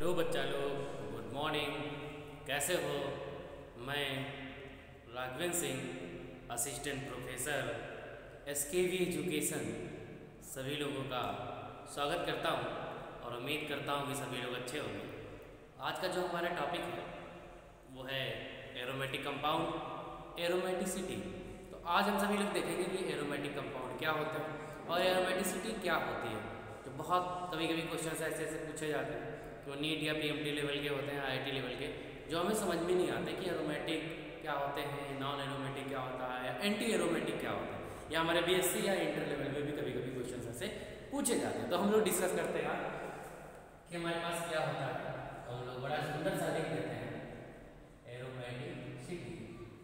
Hello बच्चा लोग, good morning. कैसे हो? मैं Raghavendra Singh, assistant professor SKV education, सभी लोगों का स्वागत करता हूं और उम्मीद करता हूं कि सभी लोग अच्छे होंगे। आज का जो हमारा टॉपिक है वो है एरोमेटिक कंपाउंड, एरोमेटिसिटी। तो आज हम सभी लोग देखेंगे कि एरोमेटिक कंपाउंड क्या होता है और एरोमेटिसिटी क्या होती है। तो बहुत कभी कभी क्वेश्चन ऐसे पूछे जाते हैं कि वो नीट या PMT लेवल के होते हैं, IIT लेवल के, जो हमें समझ में नहीं आते कि एरोमेटिक क्या होते हैं, नॉन एरोमेटिक क्या होता है, एंटी एरोमेटिक क्या होता है। या हमारे BSc या इंटर लेवल में भी कभी कभी क्वेश्चन ऐसे पूछे जाते हैं। तो हम लोग डिस्कस करते हैं कि हमारे पास क्या होता है। तो हम लोग बड़ा सुंदर सा लिख देते हैं एरोमेटिसिटी,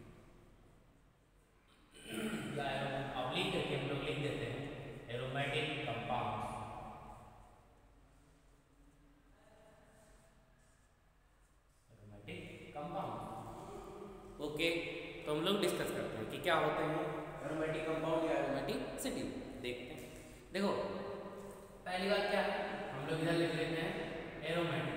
या ऑब्लिक करके हम लोग लिख देते हैं एरोमेटिक कंपाउंड। कंपाउंड ओके, तो हम लोग डिस्कस करते हैं कि क्या होते हैं एरोमेटिक कंपाउंड या एरोमेटिसिटी। देखते हैं। देखो, पहली बात क्या है, हम लोग इधर लिख लेते हैं एरोमेटिक।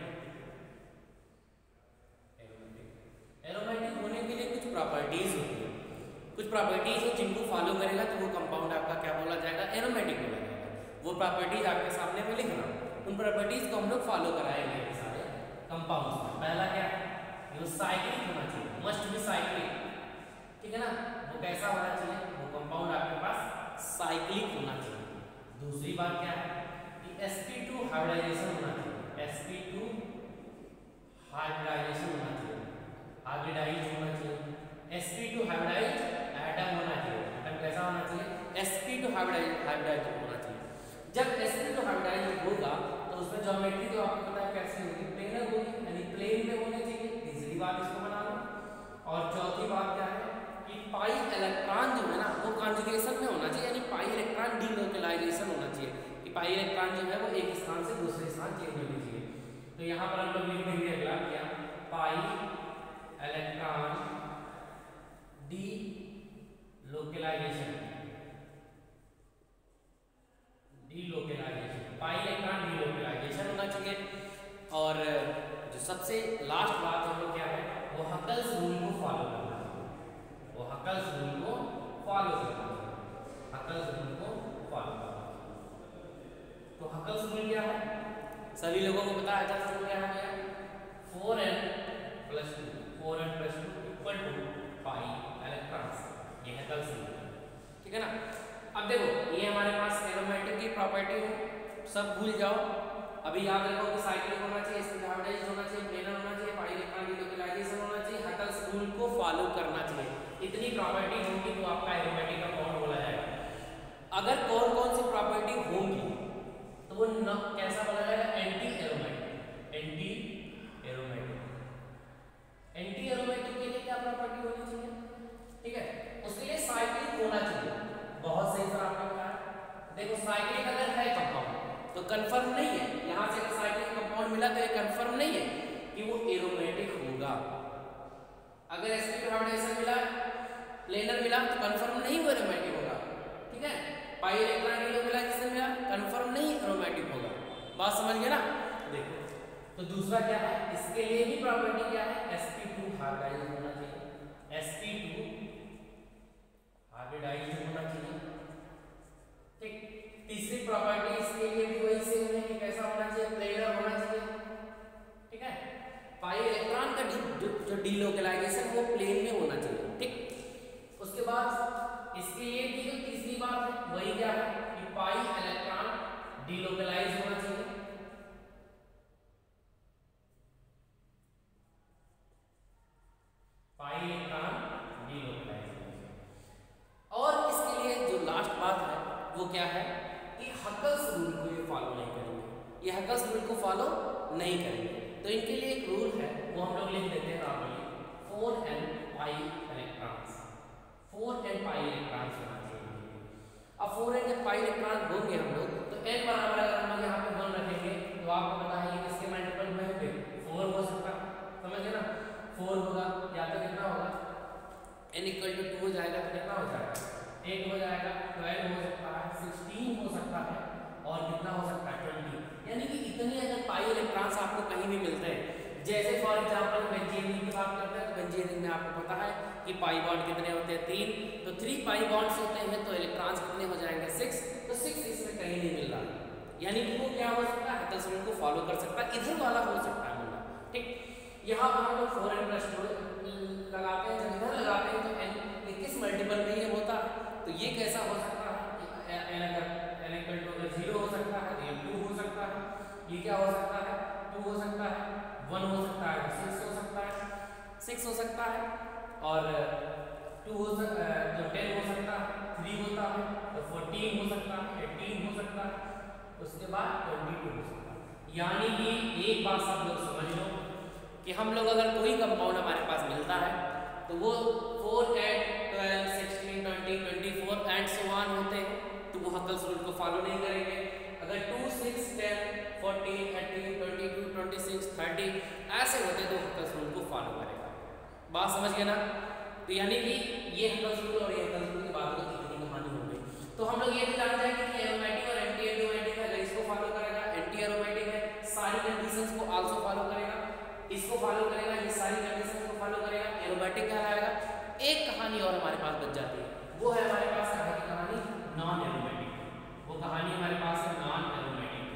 एरोमेटिक होने के लिए कुछ प्रॉपर्टीज होती है, कुछ प्रॉपर्टीज है जिनको फॉलो करेगा तो वो कंपाउंड आपका क्या बोला जाएगा, एरोमेटिक बोला जाएगा। वो प्रॉपर्टीज आपके सामने में लिखना, उन प्रॉपर्टीज को हम लोग फॉलो कराएंगे सारे कंपाउंड्स में। पहला क्या है, वो साइक्लिक होना चाहिए, मस्ट बी साइक्लिक, ठीक है ना। वो कैसा होना चाहिए, वो कंपाउंड आपके पास साइक्लिक होना चाहिए। दूसरी बात क्या है कि sp2 हाइब्रिडाइजेशन होना चाहिए, sp2 हाइब्रिडाइजेशन होना चाहिए, हाइब्रिडाइज होना चाहिए। sp2 हाइब्रिडाइज एटम होना चाहिए, एटम कैसा होना चाहिए, sp2 हाइब्रिडाइज होना चाहिए। जब sp2 हाइब्रिडाइज होगा तो उसमें ज्योमेट्री तो आपको पता है कैसी होगी, प्लेनर होगी, यानी प्लेन में होनी चाहिए। तीसरी बात इसको बना लो। और चौथी बात क्या है कि पाई इलेक्ट्रॉन जो है ना वो कॉन्जुगेशन में होना चाहिए, यानी पाई इलेक्ट्रॉन डीलोकलाइजेशन होना चाहिए कि पाई इलेक्ट्रॉन जो है वो एक स्थान से दूसरे स्थान चेंज होनी चाहिए। तो यहाँ पर हम लोग लिख देंगे अगला क्या, pi electron delocalization, delocalization, pi electron delocalization होना चाहिए। और जो सबसे लास्ट बात हम लोग क्या है, वो हकल्स रूल को फॉलो करना चाहिए, वो हकल्स रूल को फॉलो करना चाहिए, हकल्स रूल को फॉलो करना चाहिए। तो हकल्स रूल क्या है, सभी लोगों को पता है। हकल्स रूल क्या है, 4n + 2, 4n + 2 = पाई इलेक्ट्रॉन्स, ये हकल्स रूल, ठीक है ना। अब देखो, ये हमारे पास एरोमेटिक की प्रॉपर्टी है, सब भूल जाओ। अभी याद रखो कि साइक्लिक होना चाहिए, हाइब्रिडाइज होना चाहिए, प्लेनर होना चाहिए, पाई इलेक्ट्रॉन डीलोकलाइजेशन होना चाहिए, हकल्स रूल को फॉलो करना चाहिए। इतनी प्रॉपर्टी होगी तो आपका एरोमेटिक कंपाउंड बोला जाएगा। अगर कौन कौन सी प्रॉपर्टी होंगी तो वो कैसा बोला जाएगा, anti aromatic. Anti aromatic, anti aromatic के लिए क्या प्रॉपर्टी होनी चाहिए, ठीक है, उसके लिए साइक्लिक होना चाहिए। बहुत सही सर आपने बताया। देखो, साइक्लिक अगर है कंपाउंड तो कंफर्म नहीं है, यहां से अगर साइक्लिक कंपाउंड मिला तो ये कंफर्म नहीं है कि वो एरोमेटिक होगा। अगर sp2 हाइब्रिडाइजेशन मिला, प्लेनर मिला तो कंफर्म नहीं वो एरोमेटिक होगा, ठीक है। पाई इलेक्ट्रॉन डीलोकलाइजेशन मिला, कंफर्म नहीं एरोमेटिक होगा। बात समझ गए ना। देखो, तो दूसरा क्या है, इसके लिए भी प्रॉपर्टी क्या है, sp2 हाइब्रिडाइज होना चाहिए, sp2 हाइब्रिडाइज होना चाहिए, ठीक। तीसरी प्रॉपर्टी इसके लिए भी वही सेम है कि कैसा होना चाहिए, प्लेनर होना चाहिए, ठीक है। पाई इलेक्ट्रॉन का जो डीलोकलाइजेशन वो प्लेन में होना चाहिए, ठीक। उसके बाद इसके लिए भी जो तीसरी बात है वही क्या है कि पाई इलेक्ट्रॉन डीलोकलाइज होना चाहिए, पाई इलेक्ट्रॉन डीलोकलाइज होना चाहिए। और इसके लिए जो लास्ट बात है वो क्या है कि हकल्स रूल को ये फॉलो नहीं करेंगे, ये हकल्स रूल को फॉलो नहीं करेंगे। तो इनके लिए एक रूल है, वो हम लोग लिख देते हैं normally, 4n pi electrons, 4n pi electrons होना चाहिए। अब 4n जब पाई इलेक्ट्रॉन होंगे हम लोग तो n बराबर अगर हम लोग यहाँ पे 1 रखेंगे तो आपको पता है कि किसके मल्टीपल में होंगे, 4 हो सकता है, समझ गए ना। 4 होगा या तो कितना होगा, n = 2 हो जाएगा तो कितना हो जाएगा, 8 हो जाएगा, 12 हो सकता है, 16 हो सकता है, और कितना हो सकता है, 20। यानी कि इतने अगर पाई इलेक्ट्रॉन्स आपको कहीं कहीं भी मिलते हैं। जैसे फॉर एग्जांपल बेंजीन की बात करते हैं तो बेंजीन में आपको पता है कि पाई बॉन्ड कितने होते हैं 3, तो 3 पाई बॉन्ड्स होते हैं तो इलेक्ट्रॉन्स कितने हो जाएंगे 6, तो 6 इसमें कहीं नहीं मिल रहा, यानी कि वो क्या हो सकता है हैकेल्स रूल को फॉलो कर सकता है, इधर वाला हो सकता है मिलना। ठीक, यहाँ पर हम लोग 4n+2 लगाते हैं, जब इधर लगाते हैं तो n किस मल्टीपल में ये होता है, तो ये कैसा हो सकता है, n अगर 0 हो सकता है तो ये 2 हो सकता है, ये क्या हो सकता है 2 हो सकता है, 1 हो सकता है 6 हो सकता है, 6 हो सकता है, और 2 हो सकता है तो 10 हो सकता है, 3 होता है तो 14 हो सकता है, 18 हो सकता है, उसके बाद 22 हो सकता है। यानी कि एक बात सब लोग समझ लो कि हम लोग अगर कोई कंपाउंड हमारे पास मिलता है तो वो 4, 8, 12, 16, 20, 24 एंड सो ऑन होते हैं, तो वो हैकेल्स रूल को फॉलो नहीं करेंगे। अगर 2, 6, 10, 14, 18, 22, 26, 30 ऐसे होते तो हैकेल्स रूल को फॉलो करेगा। बात समझ गए ना? तो यानी कि ये हैकेल्स रूल और ये हैकेल्स रूल की बात में कितनी कहानी हो गई। तो हम लोग ये भी जान जाएंगे कि एरोमेटिक और एंटी एरोमेटिक है, अगर इसको फॉलो करेगा, एंटी एरोमेटिक है सारी कंडीशंस को आल्सो फॉलो करेगा, इसको फॉलो करेगा, ये सारी कंडीशंस को फॉलो करेगा, एरोमेटिक कहलाएगा। एक कहानी और हमारे पास बच जाती है, वो है हमारे पास कहानी नॉन एरोमेटिक, वो कहानी हमारे पास है नॉन एरोमेटिक।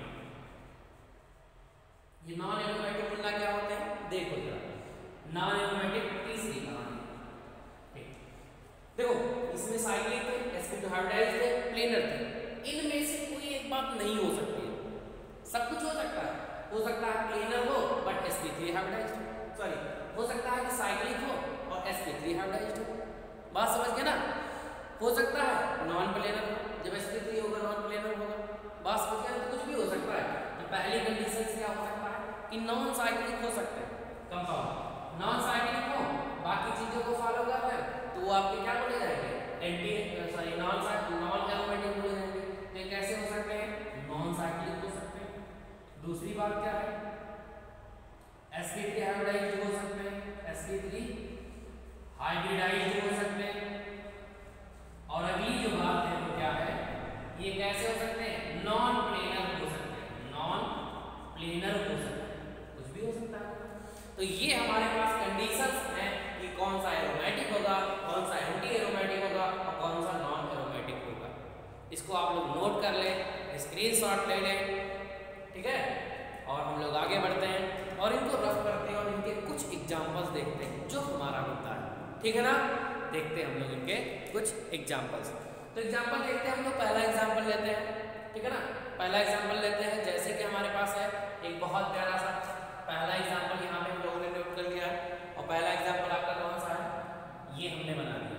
ये नॉन एरोमेटिक मिलना क्या होते हैं देखो जरा, नॉन एरोमेटिक तीसरी कहानी। ठीक, देखो इसमें साइक्लिक थे, sp2 हाइब्रिडाइज्ड थे, प्लेनर थे, इनमें से कोई एक बात नहीं हो सकती है, सब कुछ हो सकता है, हो सकता है प्लेनर हो बट sp3 हाइब्रिडाइज्ड हो, सॉरी हो सकता है कि साइक्लिक हो और sp3 हाइब्रिडाइज्ड हो, बात समझ गए ना? हो सकता है नॉन प्लेनर हो, जब sp3 होगा नॉन प्लेनर होगा, बात समझ गए? तो कुछ भी हो सकता है। तो पहली कंडीशन क्या हो सकता है कि नॉन साइक्लिक हो सकते हैं कंपाउंड, नॉन साइक्लिक हो, बाकी चीजों को फॉलो कर रहे हैं तो वो आपके क्या बोले जाएंगे एंटी सॉरी नॉन एरोमेटिक बोले जाएंगे। तो कैसे हो सकते हैं नॉन साइक्लिक हो सकते हैं। दूसरी बात क्या है sp3 हाइब्रिडाइज्ड हो सकते हैं, sp3 हाइब्रिडाइज्ड हो सकते हैं। और अगली जो बात है वो क्या है, ये कैसे हो सकते हैं नॉन प्लेनर हो सकते हैं, नॉन प्लेनर हो सकते हैं, कुछ भी हो सकता है। तो ये हमारे पास कंडीशंस हैं कि कौन सा एरोमेटिक होगा, कौन सा एंटी एरोमेटिक होगा और कौन सा नॉन एरोमेटिक होगा। इसको आप लोग नोट कर लें, स्क्रीनशॉट ले लें, ठीक है। और हम लोग आगे बढ़ते हैं और इनको रफ करते हैं और इनके कुछ एग्जाम्पल्स देखते हैं जो हमारा होता है, ठीक है ना? देखते हैं हम लोग इनके कुछ एग्जाम्पल्स। तो एग्जाम्पल देखते हैं हम लोग, पहला एग्जाम्पल लेते हैं, ठीक है ना? पहला एग्जाम्पल लेते हैं, जैसे कि हमारे पास है एक बहुत प्यारा सा पहला एग्जाम्पल, यहाँ पे हम लोगों ने नोट कर लिया है। और पहला एग्जाम्पल आपका कौन सा है, ये हमने बना लिया,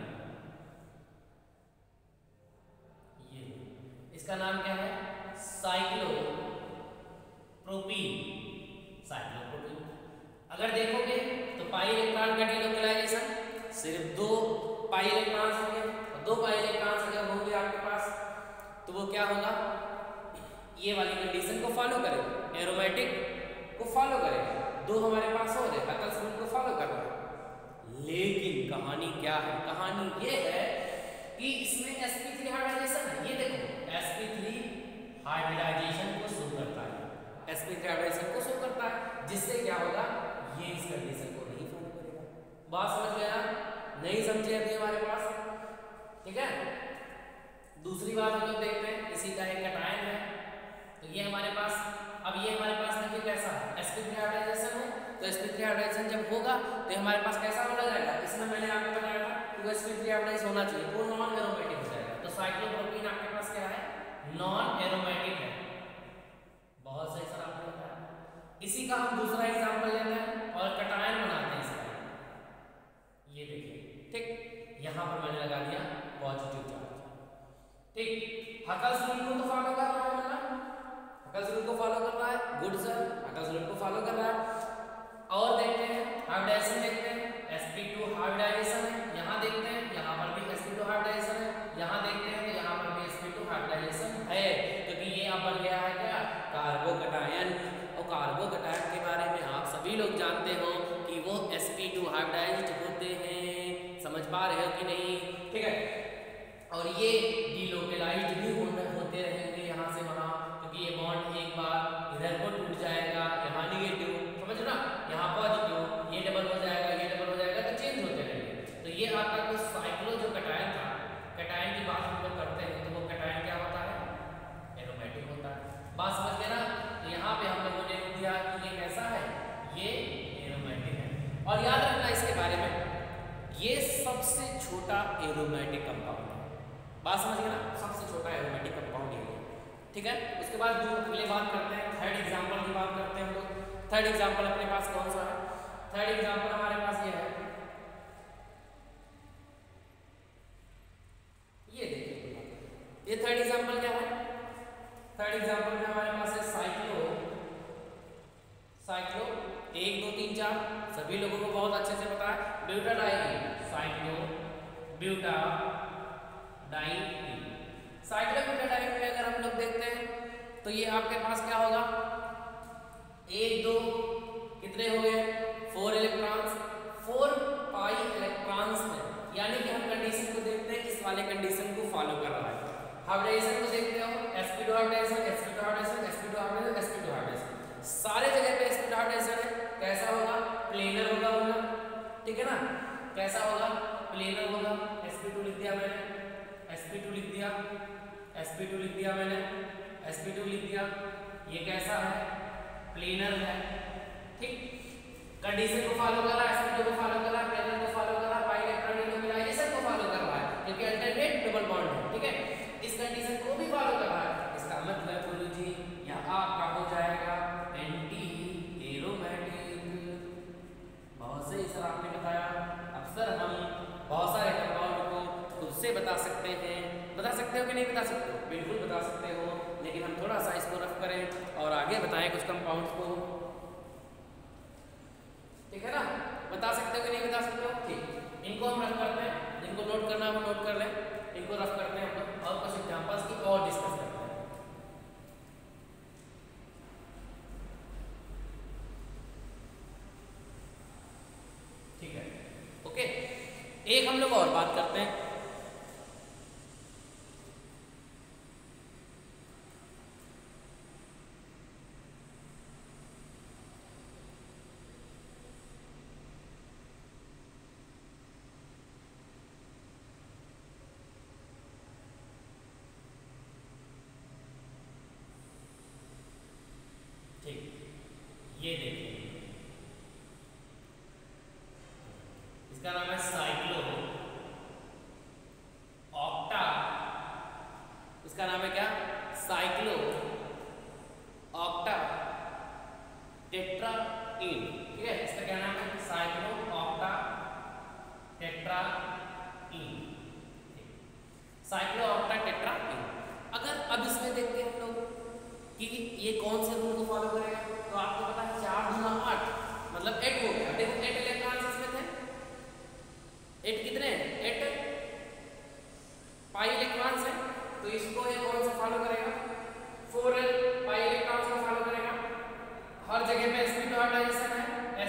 ये इसका नाम क्या है साइक्लोप्रोपीन। साइक्लोप्रोपीन अगर देखोगे तो पाई इलेक्ट्रॉन का डिलोकेलाइजेशन सिर्फ 2 पाई इलेक्ट्रॉन्स होंगे, और 2 पाई इलेक्ट्रॉन्स अगर होंगे आपके पास तो वो क्या होगा, ये वाली कंडीशन को फॉलो करेगा, एरोमेटिक को फॉलो करेगा। 2 हमारे पास हो रहे हैकेल्स रूल को फॉलो कर रहा है। लेकिन कहानी क्या है, कहानी ये है कि इसमें sp3 हाइब्रिडाइजेशन है, ये देखो sp3 हाइब्रिडाइजेशन को शो करता है, sp3 हाइब्रिडाइजेशन को शो करता है, जिससे क्या होगा ये इस कंडीशन को नहीं फॉलो करेगा। बात समझ गया? नहीं समझे अभी हमारे पास, ठीक है। दूसरी बात हम लोग देखते हैं, इसी का एक कैटायन है, तो ये हमारे पास, अब ये हमारे पास देखिए कैसा sp3 हाइब्रिडाइजेशन है, तो sp3 हाइब्रिडाइजेशन जब होगा तो हमारे पास कैसा होना जाएगा, इसमें मैंने आपको बताया था कि sp3 हाइब्रिडाइज होना चाहिए, वो नॉन एरोमेटिक हो जाएगा। तो साइक्लोप्रोपीन आपके पास क्या है, नॉन एरोमेटिक है। बहुत सही सर आपने बताया। इसी का हम दूसरा एग्जांपल लेते हैं और कैटायन बनाते हैं इसका, ये देखिए, ठीक, यहाँ पर मैंने लगा दिया पॉजिटिव चार्ज, ठीक। हैकेल्स रूल को तो फॉलो कर रहा है, मतलब हैकेल्स रूल को फॉलो कर रहा है, गुड सर, हैकेल्स रूल को फॉलो कर रहा है। और देखते हैं हाइब्रिडाइजेशन, देखते हैं sp2 हाइब्रिडाइजेशन है, यहाँ देखते हैं यहाँ पर भी sp2 हाइब्रिडाइजेशन है, यहाँ देखते हैं तो यहाँ पर भी sp2 हाइब्रिडाइजेशन है, क्योंकि ये अब बन गया है क्या कार्बोकैटायन। और कार्बोकैटायन के बारे में आप सभी लोग जानते हो कि वो sp2 हाइब्रिडाइज्ड होते हैं, समझ पा रहे हो कि नहीं, ठीक है। और ये डिलोकेलाइज्ड भी होते रहेंगे यहाँ से वहाँ, क्योंकि ये बॉन्ड एक बार इधर को टूट जाएगा, यहाँ निगेटिव, समझ और याद रखना इसके बारे में, ये सबसे छोटा एरोमेटिक कंपाउंड है। बात समझ गए ना, सबसे छोटा एरोमेटिक कंपाउंड ये है। ठीक है, उसके बाद जो अगले बात करते हैं, थर्ड एग्जांपल की बात करते हैं हम लोग। थर्ड एग्जांपल अपने पास कौन सा है? थर्ड एग्जांपल हमारे पास ये है, ये देखिए, ये थर्ड एग्जांपल क्या है? थर्ड एग्जांपल में हमारे पास है साइक्लो 1 2 3 4 सभी लोगों को बहुत अच्छे से पता है, butadiene, cyclobutadiene. Cyclobutadiene में अगर हम लोग देखते हैं तो ये आपके पास क्या होगा, 1 2 कितने हो गए, 4 इलेक्ट्रॉन्स, 4 पाई इलेक्ट्रॉन्स में, यानी कि हम कंडीशन को देखते हैं, इस वाले कंडीशन को फॉलो कर रहा है। हाइब्रिडाइजेशन को देखते हो, sp2 hybridisation, sp2 hybridisation, sp2 hybridisation, sp2 hybridisation, सारे जगह पे sp2 हाइब्रिडाइजेशन है। कैसा होगा? प्लेनर होगा, ठीक है ना, कैसा होगा? प्लेनर होगा। sp2 लिख दिया मैंने, sp2 लिख दिया, sp2 लिख दिया मैंने, sp2 लिख दिया। ये कैसा है? प्लेनर है। ठीक, कंडीशन को फॉलो कर रहा है, sp2 को फॉलो कर रहा है, प्लेनर को फॉलो कर रहा है, पाई इलेक्ट्रॉन न्यूक्लियाइजेशन को फॉलो कर रहा है, क्योंकि अल्टरनेट डबल बॉन्ड है। ठीक है, इस कंडीशन को भी फॉलो कर रहा है। इसका मतलब गुरुजी यहाँ आपका हो जाएगा एंटी एरोमेटिक। बहुत सही सर आपने बताया। अब सर हम बहुत सारे कंपाउंड को खुद से बता सकते हैं, बता सकते हो कि नहीं बता सकते हो? बिल्कुल बता सकते हो, लेकिन हम थोड़ा सा इसको रफ करें और आगे बताएं कुछ कंपाउंड्स को। ठीक है ना, बता सकते हो कि नहीं बता सकते हो? ठीक, इनको हम रफ करते हैं, जिनको नोट करना है वो नोट कर लें, इनको रफ करते हैं हम लोग और कुछ एग्जांपल्स की और डिस्कस करते हैं। ठीक है, ओके, एक हम लोग और बात करते हैं। ये देखिए, इसका नाम है साइक्लो ऑक्टा, इसका नाम है क्या? Cyclooctatetraene. ठीक है, इसका क्या नाम है? Cyclooctatetraene, cyclooctatetraene. अगर अब इसमें देखते हैं हम लोग कि ये कौन से रूल को फॉलो करेगा, तो आपको पता है 4 गुना 8 मतलब 8 हो गया। देखो 8 इलेक्ट्रॉन्स इसमें थे, 8 कितने? 8 पाई इलेक्ट्रॉन्स है, तो इसको ये कौन सा फॉलो करेगा? 4 पाई इलेक्ट्रॉन्स को फॉलो करेगा। हर जगह पे sp2 हाइब्रिडाइजेशन है,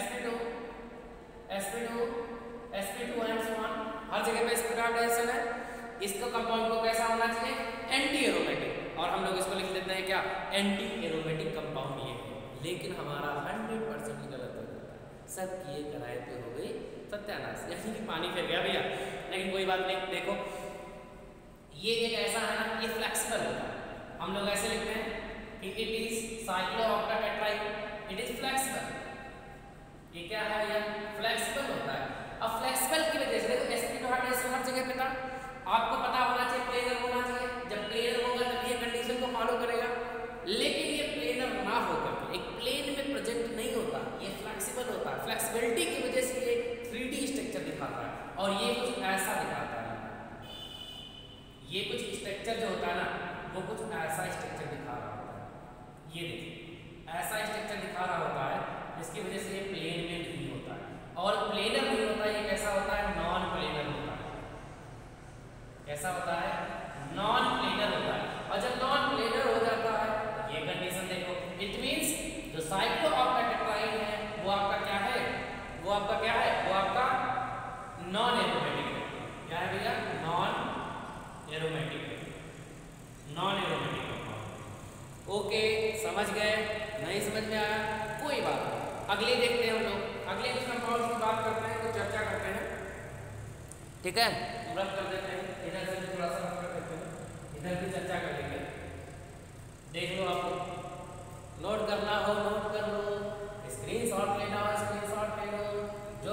sp2 एंड सो ऑन, हर जगह पे sp2 हाइब्रिडाइजेशन है। इसका कंपाउंड को कैसा होना चाहिए? एंटी एरोमेटिक, और हम लोग इसको लिख लेते हैं क्या? एंटी एरोमेटिक कंपाउंड ये है। लेकिन हमारा 100% गलत हो जाता है, सब किए कराए पे हो गई सत्यानाश, यानी कि पानी फिर गया भैया। लेकिन कोई बात नहीं, देखो ये एक ऐसा है ना, ये फ्लेक्सिबल होता है। हम लोग ऐसे लिखते हैं कि it is cyclooctatetraene, it is flexible. ये क्या है? ये फ्लेक्सिबल होता है। अब फ्लेक्सिबल की वजह से देखो sp2 हाइब्रिडाइजेशन हर जगह पे था, आपको पता होना चाहिए प्लेनर होना चाहिए। जब प्लेनर होगा तब ये कंडीशन को फॉलो करेगा, लेकिन ये प्लेनर ना होकर के एक प्लेन में प्रेजेंट नहीं होता, ये फ्लेक्सिबल होता है। फ्लेक्सिबिलिटी की वजह से ये 3D स्ट्रक्चर दिखाता है, और ये कुछ ऐसा दिखाता है। ये कुछ स्ट्रक्चर जो होता है ना, वो कुछ ऐसा स्ट्रक्चर दिखा रहा होता है। ये देखिए, ऐसा स्ट्रक्चर दिखा रहा होता है, जिसकी वजह से ये प्लेन में नहीं होता है। और प्लेनर नहीं होता, ये कैसा होता है? नॉन प्लेनर होता है। कैसा होता है? नॉन प्लेनर होता है। और जब नॉन प्लेनर हो जाता है, ये कंडीशन देखो, इट मींस जो साइक्लो ऑक्टा टेट्राइन है वो आपका क्या है? वो आपका क्या है? वो आपका नॉन एरोमेटिक है। क्या है भैया? नॉन एरोमेटिक है, नॉन एरोमेटिक कंपाउंड। ओके, समझ गए? नहीं समझ में आया? कोई बात नहीं, अगले देखते हैं हम लोग। अगले कुछ कंपाउंड की बात करते हैं, कुछ चर्चा करते हैं। ठीक है, रफ कर देते हैं, इधर से थोड़ा सा रफ कर देते हैं, इधर की चर्चा कर लेंगे। देख लो, आपको नोट करना हो नोट कर लो, स्क्रीनशॉट लेना हो स्क्रीनशॉट ले लो, जो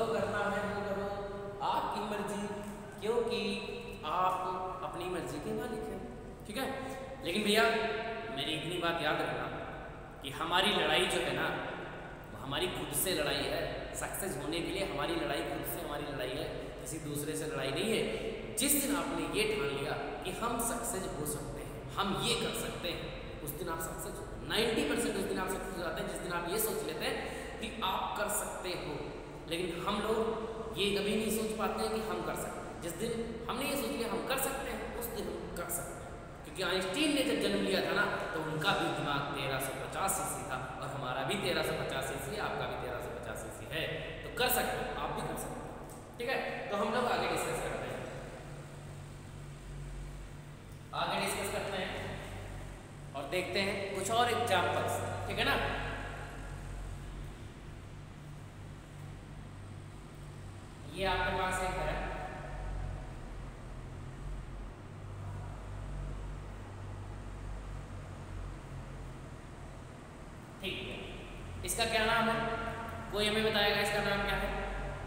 भैया मेरी इतनी बात याद रखना कि हमारी लड़ाई जो है ना वो हमारी खुद से लड़ाई है। सक्सेस होने के लिए हमारी लड़ाई खुद से हमारी लड़ाई है, किसी दूसरे से लड़ाई नहीं है। जिस दिन आपने ये ठान लिया कि हम सक्सेस हो सकते हैं, हम ये कर सकते हैं, उस दिन आप सक्सेस हो 90% उस दिन आप सक्सेस हो जाते हैं। जिस दिन आप ये सोच लेते हैं कि आप कर सकते हो, लेकिन हम लोग ये कभी नहीं सोच पाते हैं कि हम कर सकते हैं। जिस दिन हमने ये सोच लिया हम कर सकते हैं, उस दिन हम कर सकते हैं। क्योंकि आइंस्टीन ने जब जन्म लिया था ना तो उनका भी दिमाग 1350 सीसी था और हमारा भी 1350 सीसी है, आपका भी 1350 सीसी है। तो कर सकते हो, आप भी कर सकते हो। ठीक है, तो हम लोग आगे डिस्कस करते हैं, आगे डिस्कस करते हैं और देखते हैं कुछ और एग्जाम्पल्स। ठीक है ना, ये आपके पास एक है, ठीक है, इसका क्या नाम है? कोई हमें बताएगा इसका नाम क्या है?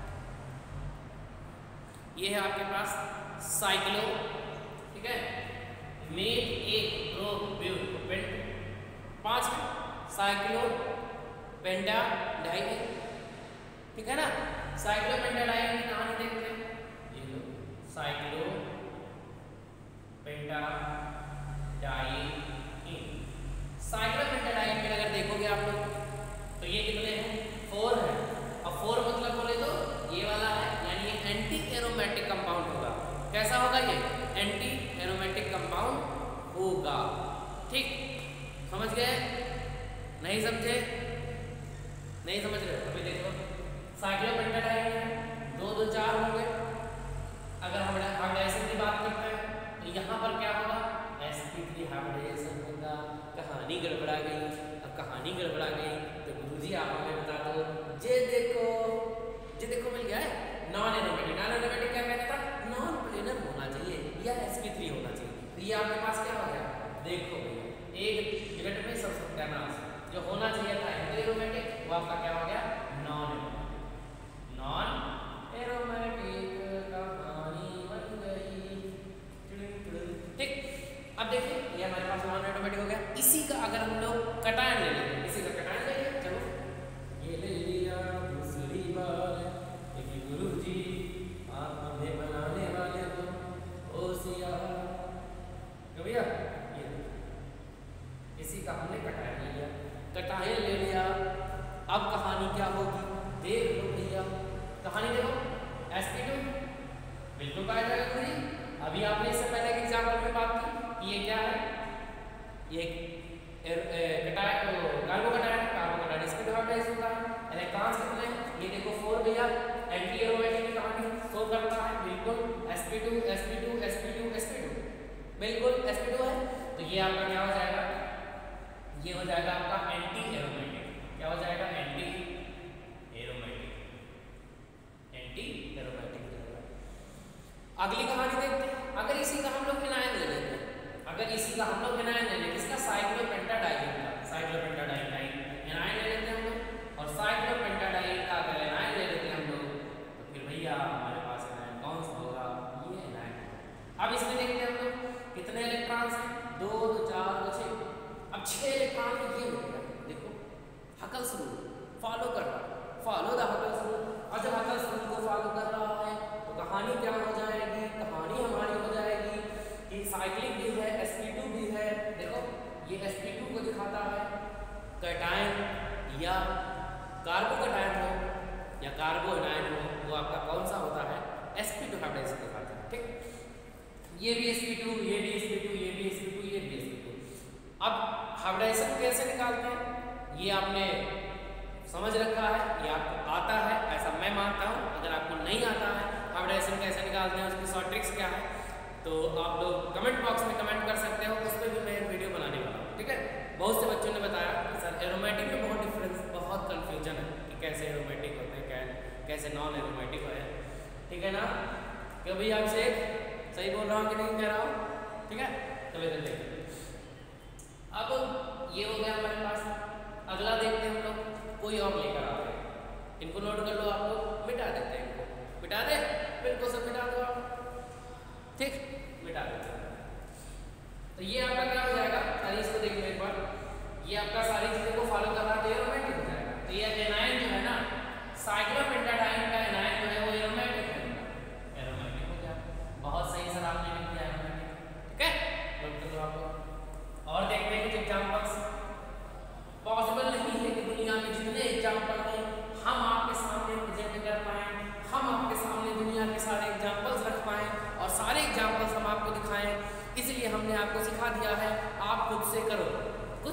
ये है आपके पास साइक्लो, ठीक है, मेक एक प्रो पेंट 5 साइक्लो पेंटा डाई, ठीक है ना। साइक्लो पेंटा डाई की कहानी देखते हैं। ये लो cyclopentadiene, cyclopentadiene में अगर देखोगे आप लोग तो ये कितने हैं? 4 है। अब 4 मतलब बोले तो ये वाला है, यानी ये एंटी एरोमेटिक कंपाउंड होगा। कैसा होगा ये? एंटी एरोमेटिक कंपाउंड होगा। ठीक, समझ गए? नहीं समझे? नहीं समझ रहे? अभी देखो साइक्लो पेंटा डाई में 2 2 4 होंगे। अगर हम ऐसे की बात करते हैं तो यहाँ पर क्या होगा? sp3 हाइब्रिडाइजेशन होगा। कहानी गड़बड़ा गई। अब कहानी गड़बड़ा गई तो गुरुजी आप हमें बता दो। जे देखो मिल गया है नॉन एरोमेटिक। नॉन एरोमेटिक क्या कहता था? नॉन प्लेनर होना चाहिए या sp3 होना चाहिए। तो ये आपके पास क्या हो गया? देखो एक मिनट में सब सत्यानाश। जो होना चाहिए था एरोमेटिक वो आपका क्या हो गया? नॉन एरोमेटिक कहानी बन गई। ठीक, अब देखिए ये हमारे पास नॉन एरोमेटिक हो गया। इसी का अगर हम लोग कटायन ले लेते हैं, इसी का कटायन ले लेते, चलो ये ले लिया दूसरी बार कि गुरुजी आप हमें बनाने वाले तो होशियार। तो भैया ये इसी का हमने कटायन ले लिया, कटायन ले लिया। अब कहानी क्या होगी? देख लो भैया, कहानी देखो sp2 बिल्कुल पाया जाएगा गुरुजी। अभी आपने इससे पहले एक एग्जाम्पल में बात की कि ये क्या है? ये कार्बोकटायन sp2 हाइब्रिडाइज होता है। इलेक्ट्रॉन्स कितने हैं? ये देखो 4 भैया। एंटी एरोमेटिक की कहानी शो करता है, बिल्कुल sp2 बिल्कुल sp2 है। तो ये आपका क्या हो जाएगा? ये हो जाएगा आपका एंटी एरोमेटिक। क्या हो जाएगा? Anti aromatic. अगली कहानी देखते हैं। अगर इसी का हम लोग एनायन ले लेते हैं, अगर इसी का हम लोग एनायन ले लेते, इसका साइक्लोपेंटाडाइन का साइक्लोपेंटाडाइन एनायन ले लेते हैं हम लोग। और साइक्लोपेंटाडाइन का अगर एनायन ले लेते हैं हम लोग तो फिर भैया हमारे पास एनायन कौन सा होगा? ये एनायन। अब इसमें देखते हैं हम लोग कितने इलेक्ट्रॉन्स हैं? 2 2 4 2 6। अब 6 इलेक्ट्रॉन को ये मिल गया। देखो हकल्स रूल फॉलो कर रहा है, फॉलो द हकल्स रूल। और जब हकल्स रूल को फॉलो कर रहा है तो कहानी क्या हो जाएगी? कहानी हमारी हो जाएगी कि साइक्लिक भी है, sp2 भी है। देखो ये sp2 को दिखाता है कैटायन या कार्बोकटायन हो या कार्बो एनायन हो, वो आपका कौन सा होता है? sp2 हाइब्रिडाइजेशन दिखाता है। ठीक, ये भी sp2, ये भी sp2, ये भी sp2, ये भी sp2। अब हाइब्रिडाइजेशन कैसे निकालते हैं ये आपने समझ रखा है, ये आपको आता है ऐसा मैं मानता हूँ। अगर आपको नहीं आता है हाइब्रिडाइजेशन कैसे निकालते हैं, उसकी शॉर्ट ट्रिक्स क्या है, तो आप लोग कमेंट बॉक्स में कमेंट कर सकते हो। उस पर भी मैं वीडियो बनाने वाला हूँ। ठीक है, बहुत से बच्चों ने बताया कि सर एरोमेटिक में बहुत डिफरेंस, बहुत कन्फ्यूजन है कि कैसे एरोमेटिक होते हैं, कैसे नॉन एरोमेटिक है। ठीक है ना? क्यों भैया अभिषेक सही बोल रहा हूँ कि नहीं कह रहा हूँ? ठीक है, चलो इधर देखते हैं। अब ये हो गया हमारे पास। अगला देखते हैं हम लोग, कोई और लेकर आते हैं। इनको नोट कर लो, आप लोग मिटा देते हैं, इनको मिटा दे, बिल्कुल सब मिटा दो आप। ठीक, मिटा देते हैं। तो ये आपका क्या हो जाएगा?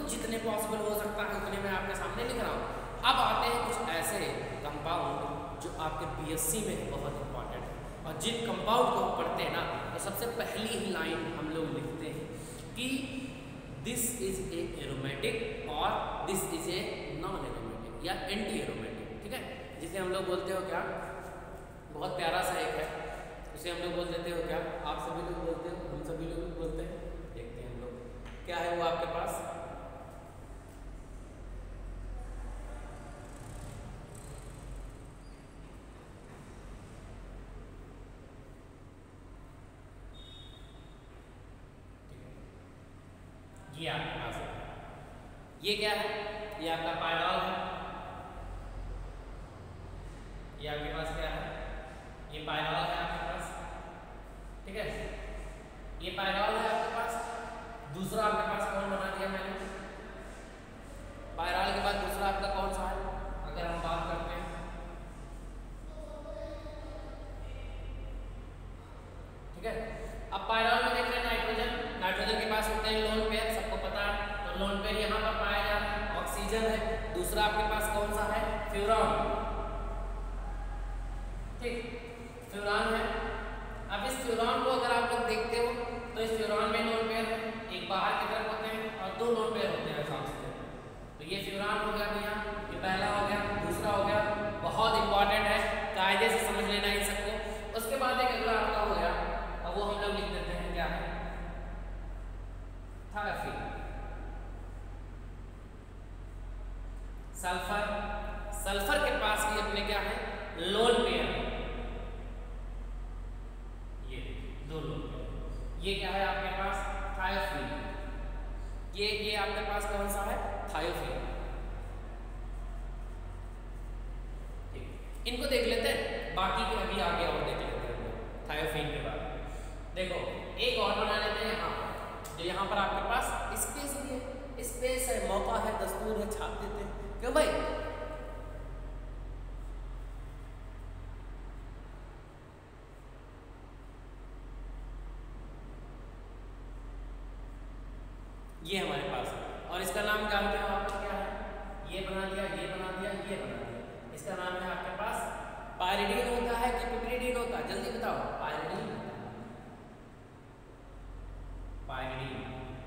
जितने पॉसिबल हो सकता है उतने मैं आपके सामने लिख रहा हूँ। अब आते हैं कुछ ऐसे कंपाउंड जो आपके बीएससी में बहुत इंपॉर्टेंट है, और जिन कंपाउंड को हम पढ़ते हैं ना तो सबसे पहली ही लाइन हम लोग लिखते हैं कि दिस इज ए एरोमेटिक और this is a non aromatic या एंटी एरोमेटिक, ठीक है। जिसे हम लोग बोलते हो क्या, बहुत प्यारा सा एक है, उसे हम लोग बोल देते हो क्या, आप सभी लोग बोलते हो, हम सभी लोग बोलते हैं, देखते हैं हम लोग क्या है वो आपके पास। ये आपके पास है, ये क्या है, ये आपका पायरॉल है, ये आपके पास क्या है, ये पायरॉल है आपके पास, ठीक है, ये पायरॉल है आपके पास। दूसरा आपके पास कौन बना दिया मैंने, पायरॉल के बाद दूसरा आपका कौन सा है, अगर हम बात करते हैं, ठीक है। अब पायरॉल में देख रहे हैं नाइट्रोजन, नाइट्रोजन के पास होते हैं लोन पेयर, सबको पता है, तो लोन पेयर यहाँ पर पाया जा रहा है, ऑक्सीजन है। दूसरा आपके पास कौन सा है, फ्यूरॉन, ठीक, फ्यूरॉन है। अब इस फ्यूरॉन को अगर आप लोग देखते हो तो इस फ्यूरॉन में लोन पेयर है, एक बाहर की तरफ होते हैं और दो लोन पेयर होते हैं साथ में। तो ये फ्यूरॉन हो गया भैया, ये पहला हो गया, दूसरा हो गया, बहुत इंपॉर्टेंट है, कायदे से समझ लेना इन सबको। उसके बाद एक अगला आपका हो गया, अब वो हम लोग लिख देते हैं क्या है, थायोफिन, सल्फर, सल्फर के पास भी अपने क्या है, लोन पेयर, ये दो लोन पेयर, ये क्या है आपके पास, थायोफिन, ये आपके पास कौन सा है, थायोफिन, ठीक। इनको देख लेते हैं, बाकी के अभी आगे और देख लेते हैं थायोफिन के बाद। देखो एक और बना लेते हैं यहाँ पर, जो यहाँ पर आपके पास स्पेस भी है, स्पेस है, मौका है, दस्तूर है, छाप देते हैं, क्यों भाई, ये हमारे पास है, और इसका नाम जानते हो आप क्या है, ये बना दिया, ये बना दिया, ये बना दिया, इसका नाम है आपके पास पायरिडीन होता है कि पिपरिडीन होता है, जल्दी बताओ, पायरिडीन, पायरिडीन,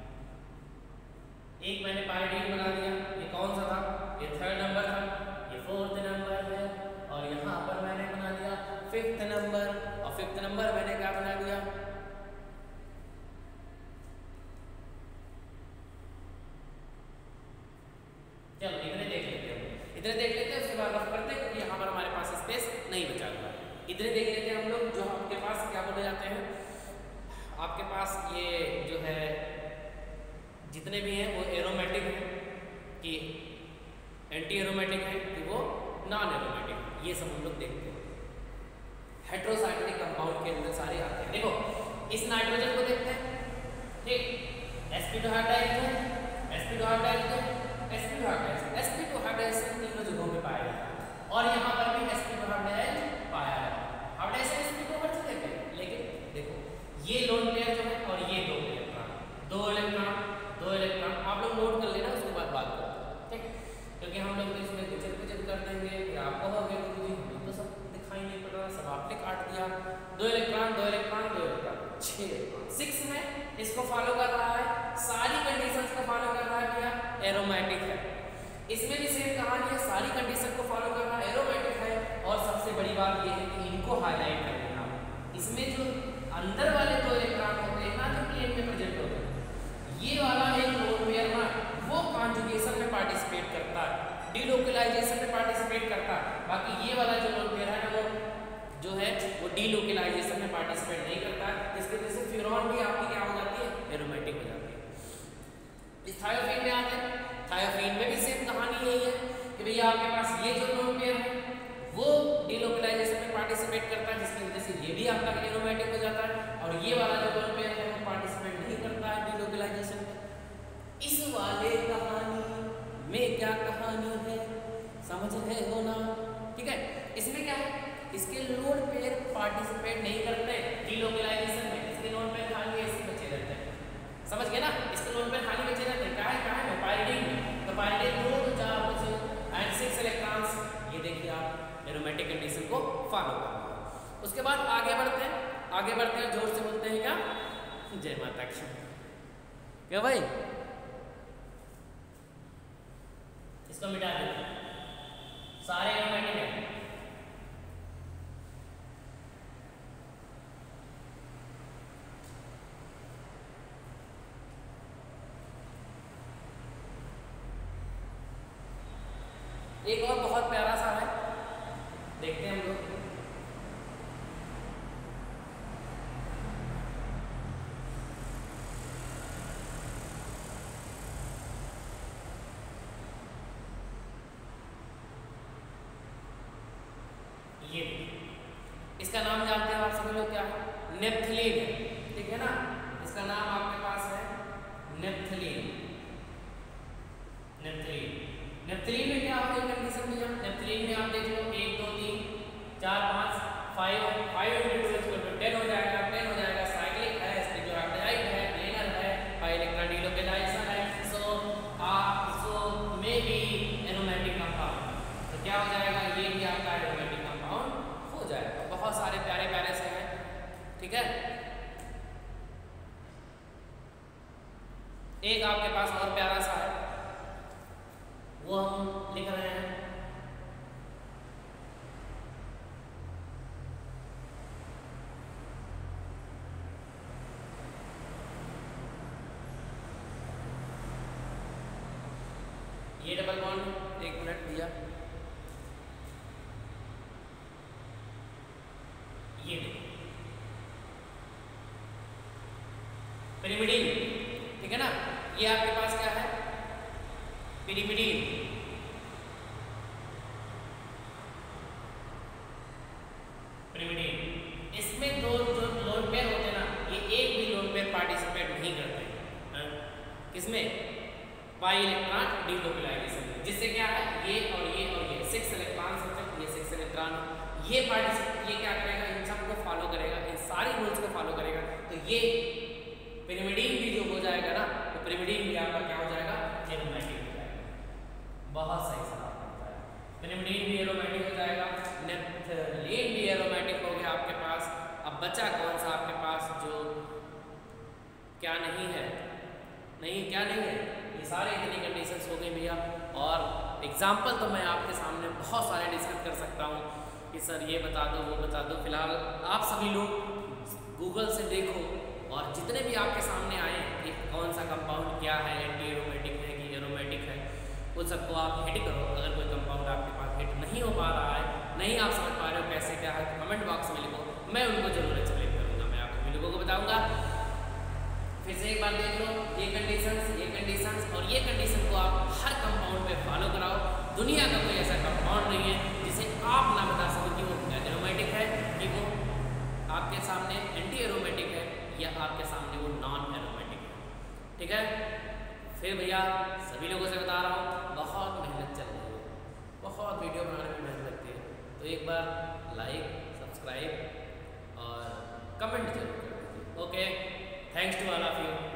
एक मैंने पायरिडीन बना दिया, ये कौन सा था, ये 3rd नंबर था, ये 4th नंबर है, और यहाँ पर मैंने बना दिया 5th नंबर, और 5th नंबर मैंने क्या बना दिया, चलो इतने देख लेते हैं, इतने देख लेते हैं, उसके बाद रफ करते हैं क्योंकि यहाँ पर हमारे पास स्पेस नहीं बचा हुआ है। इतने देख लेते हैं हम लोग, जो आपके पास क्या बोले जाते हैं, आपके पास ये जो है जितने भी हैं वो एरोमेटिक है कि एंटी एरोमेटिक है कि वो नॉन एरोमेटिक, ये सब हम लोग देखते हैं। हेट्रोसाइक्लिक कंपाउंड के अंदर सारे आते हैं। देखो इस नाइट्रोजन को देखते हैं, ठीक, sp2 hydride, sp2 hydride, sp2 hydride, sp2 hydride तीनों जगहों पे पाया जाता है, और यहाँ पर भी sp2 हाइड्राइड पाया जाता है। हाइड्राइड sp2 हर जगह पे, लेकिन देखो ये लोन पेयर जो है और ये दो इलेक्ट्रॉन, दो इलेक्ट्रॉन आप लोग नोट कर लेना, उसके बाद बात करते हैं, ठीक, क्योंकि हम लोग इसमें कुछ कर देंगे, फिर आपको हो गया गुरुजी हमें तो सब दिखाई नहीं पड़ रहा, सब आपने काट दिया, दो इलेक्ट्रॉन 6 इलेक्ट्रॉन में इसको फॉलो कर रहा है, सारी कंडीशंस को फॉलो कर रहा है भैया, एरोमेटिक है। इसमें भी सेम कहानी है, सारी कंडीशन को फॉलो कर रहा है, एरोमेटिक है, और सबसे बड़ी बात यह है कि इनको हाईलाइट कर देना, इसमें जो अंदर वाले दो इलेक्ट्रॉन होते हैं ना जो प्लेन में प्रेजेंट होते हैं, ये वाला एक लोन पेयर ना वो कॉन्जुगेशन में पार्टिसिपेट करता है, डीलोकलाइजेशन में पार्टिसिपेट करता है, बाकी ये वाला जो लोन पेयर है ना वो जो है वो डीलोकलाइजेशन में पार्टिसिपेट नहीं करता है, इसकी वजह से फ्यूरॉन भी आपकी क्या हो जाती है, एरोमेटिक हो जाती है। इस थायोफिन में आते हैं, थायोफिन में भी सेम कहानी यही है कि भैया आपके पास ये जो लोन पेयर है वो डीलोकलाइजेशन में पार्टिसिपेट करता है, जिसकी वजह से ये भी आपका एरोमेटिक हो जाता है, और ये वाला जो लोन पेयर है वो पार्टिसिपेट नहीं करता है डीलोकलाइजेशन में। इस वाले कहानी में क्या कहानी है समझ रहे हो ना, ठीक है। इसमें क्या है, इसके लोन पेयर पार्टिसिपेट नहीं करते डीलोकलाइजेशन में, इसके लोन पेयर खाली ऐसे बचे रहते हैं, समझ गए ना? इसके लोन पेयर खाली बचे रहते हैं, कहाँ है पायरिडीन में। तो पायरिडीन 2 4 एंड 6 इलेक्ट्रॉन्स, ये देखिए आप एरोमेटिक कंडीशन को फॉलो करते। उसके बाद आगे बढ़ते हैं, जोर से बोलते हैं क्या? जय माता की। क्या भाई, इसको मिटा देते हैं, सारे एरोमेटिक है। एक और बहुत प्यारा सा है, देखते हैं हम लोग। ये इसका नाम जानते हैं आप सभी लोग, क्या है? नेप्थलीन है, ठीक है ना? इसका नाम आपके पास है नेप्थलीन। नेप्थलीन में क्या होती है कंडीशन भैया? नेप्थलीन में आप देख लो 1 2 3 4 5 5 इंडिविजुअल्स 10 हो जाएगा, 10 हो जाएगा। साइक्लिक है, स्टीरियोटाइप है, प्लेनर है, बाई इलेक्ट्रॉन डिलोकेलाइजेशन है, so may be aromatic compound. तो क्या हो जाएगा? ये भी आपका एरोमेटिक कंपाउंड हो जाएगा। बहुत सारे प्यारे प्यारे से हैं, ठीक है? एक आपके पास और प्यारा सा है, वो हम लिख रहे हैं। ये डबल बॉन्ड, 1 मिनट दिया, ये पिरिमिडीन, ठीक है ना? ये आपके पास क्या है? पिरिमिडीन। इसमें 2 जो लोन पेयर होते हैं ना, ये एक भी लोन पेयर पार्टिसिपेट नहीं करते। किसमें? बाई इलेक्ट्रॉन डिलोकेलाइजेशन में, जिससे क्या है? ये और ये 6 इलेक्ट्रॉन होते हैं, ये 6 इलेक्ट्रॉन, ये पार्टिसिपेट, ये क्या करेगा? इन सबको फॉलो करेगा, इन सारी रूल्स को फॉलो करेगा। तो ये पिरिमिडीन भी जो हो जाएगा ना, तो पिरिमिडीन भी आपका क्या हो जाएगा? एरोमेटिक हो जाएगा। बहुत सही सवाल होता है। पिरिमिडीन भी एरोमेटिक हो जाएगा, नेप्थलीन भी एरोमेटिक हो गया आपके पास। अब बचा कौन सा आपके पास जो क्या नहीं है? क्या नहीं है? ये सारे इतनी कंडीशंस हो गई भैया। और एग्जाम्पल तो मैं आपके सामने बहुत सारे डिस्कस कर सकता हूँ कि सर ये बता दो, वो बता दो। फिलहाल आप सभी लोग गूगल से देखो, और जितने भी आपके सामने आए कि कौन सा कंपाउंड क्या है, एंटी एरोमेटिक है कि एरोमेटिक है, उन सबको आप हिट करो। अगर कोई कंपाउंड आपके पास हिट नहीं हो पा रहा है, नहीं आप समझ पा रहे हो कैसे क्या है, तो कमेंट बॉक्स में लिखो, मैं उनको जरूर एक्सप्लेन करूँगा, मैं आप सभी लोगों को बताऊँगा। फिर से एक बार देख लो, ये कंडीशंस और ये कंडीशन को आप हर कंपाउंड पे फॉलो कराओ। दुनिया का कोई ऐसा कंपाउंड नहीं है जिसे आप ना बता सको कि वो एरोमेटिक है, कि वो आपके सामने एंटी एरोमेटिक है, या आपके सामने वो नॉन एरोमेटिक है, ठीक है? फिर भैया सभी लोगों से बता रहा हूँ, बहुत मेहनत चल रही है, बहुत वीडियो बनाने में मेहनत लगती है। तो एक बार लाइक, सब्सक्राइब और कमेंट जरूर कर दीजिए। Okay, thanks to all of you.